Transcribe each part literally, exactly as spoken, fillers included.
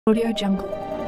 Audio Jungle.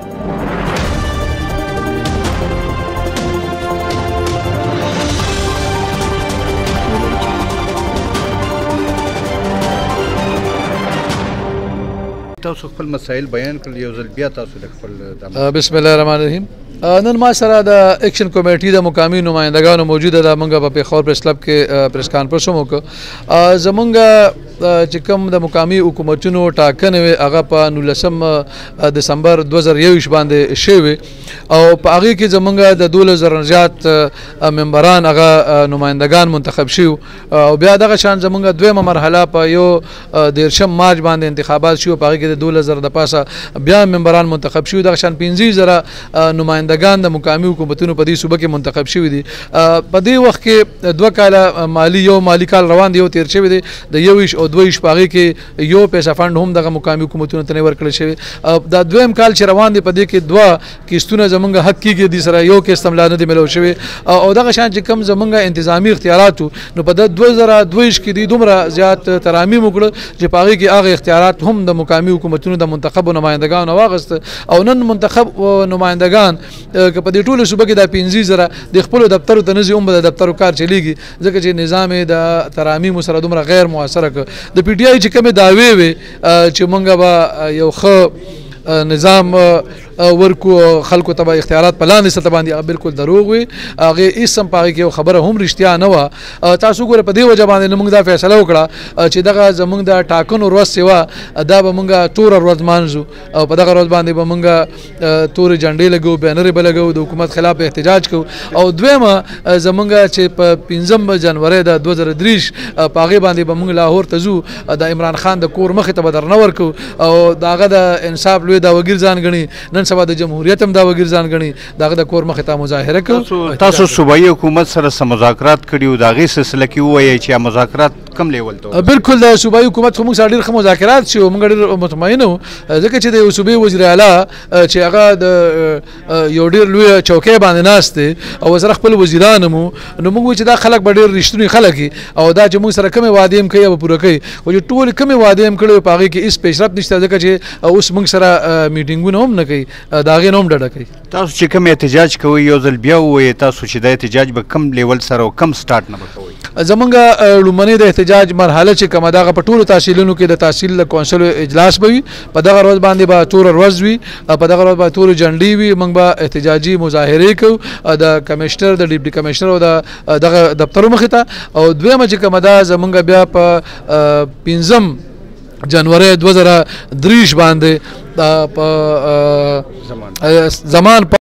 تاسو خپل مسائل بیان کړل یو ځل بیا تاسو د خپل بسم الله الرحمن الرحیم نن ما سره د ایکشن کمیټې د مقامی نمائندګانو موجوده ده موږ په پیښور پریس کلب کې پریس کانفرنس هم وکړ زمونږ چې کوم د مقامی حکومتونو ټاکنې وي هغه په نولسم دسمبر دوه زره یوویشت باندې شوې او په هغې کې زمونږ د دولس زره نه زیات ممبران هغه نمائندګان منتخب شوي او بیا دغه شان زمونږ دویمه مرحله په یو دیرشم مارچ باندې انتخابات شوي په هغې کې د دولس زره د پاسه بیا ممبران منتخب شوي دغه شان پنځه زره نمائندګان د مقامی حکومتونو په دې صوبه کې منتخب شوي دي په دې وخت کې دوه کاله مالي یو مالي کال روان دی یو تیر شوی دی د یوویشت او دوه ویشت په هغې کې یو پیسه فنډ هم دغه مقامی حکومتونو ته نه ورکړل شوی دا دویم کال چې روان دی په دې کې دوه کیستونه زمونږ حق کېږي دې سره یو کیست هم لا نه دی میلاو شوی او دغه شان چې کوم زمونږ انتظامي اختیارات نو په دوه زره دوه ویشت کې دي دومره زیات ترامیم وکړه چې په هغې کې هغه اختیارات هم د مقامی حکومتونو د منتخبو نمائندګانو واخیسته او نن منتخب نمائندګان که په دې ټولو صوبه کې دا پنځه زره د خپلو دفترو ته نه ځي هم به د دفترو کار چلیږي ځکه چې نظام یې د ترامیمو سره دومره غیر مؤثره کړ د پی ټي آی چې کومې دعوې وې چې موږ به یو ښه نظام ورکو خلکو ته اختیارات په لاندې سطح باندې هغه بالکل دروغ وي هغې هېڅ هم په هغې کې یو خبره هم رښتیا نه وه تاسو ګوره په دې وجه باندې موږ دا فیصله وکړه چې دغه زموږ د ټاکنو ورځ چې وه دا به موږ توره ورځ مانځو او په دغه ورځ باندې به موږ تورې جنډې لګو بینرې به لګو د حکومت خلاف احتجاج کوو او دویمه زموږ چې په پنځم جنوري د دوه زره دېرش په هغې باندې به موږ لاهور ته ځو د عمران خان د کور مخې ته به درنه ورکوو او د هغه د انصاف لوی دا وګیر ځان ګڼي نن سبا د جمهوریت هم دا وګیر ځان ګڼي د هغه د کور مخې ته مظاهره کوو تاسو صوبایي حکومت سره څه مذاکرات کړي وو د هغې سلسله کې ووایئ چې مذاکرات کم لیول ته بالکل د صوبایي حکومت خو موږ سره ډېر ښه مذاکرات شي موږ ډېر مطمئن وو ځکه چې د یو صوبې وزیر اعلی چې هغه د یو ډېر لویه چوکۍ باندې ناست دی او ورسره خپل وزیران هم نو موږ وایو چې دا خلک به ډېر رښتوني خلک وي او دا چې موږ سره کومې وعدې هم کوي به پوره کوي خو چې ټولې کومې وعدې هم کړې په هغې کې هېڅ پیشرفت نشته ځکه چې اوس موږ سره میټینګونه هم نه کوي د هغې نه هم ډډه کوي تاسو چې کوم احتجاج کوئ یو ځل بیا ووایئ تاسو چې دا احتجاج به کم لیول سره او کم سټارټ نه به کوئ زمونږ لومړنۍ د احتجاج مرحله چې کومه دغه په ټولو تحصیلونو کې د تحصیل د کونسل اجلاس به وي په دغه ورځ باندې به توره ورځ وي په دغه ورځ به تورې جنډې وي موږ به احتجاجي مظاهرې کوو د کمشنر د ډیپټي کمشنر او د دغه دفترو مخې ته او دویمه چې کومه ده زمونږ بیا په پنځم جنوري دوه زره دېرش باندې په زمان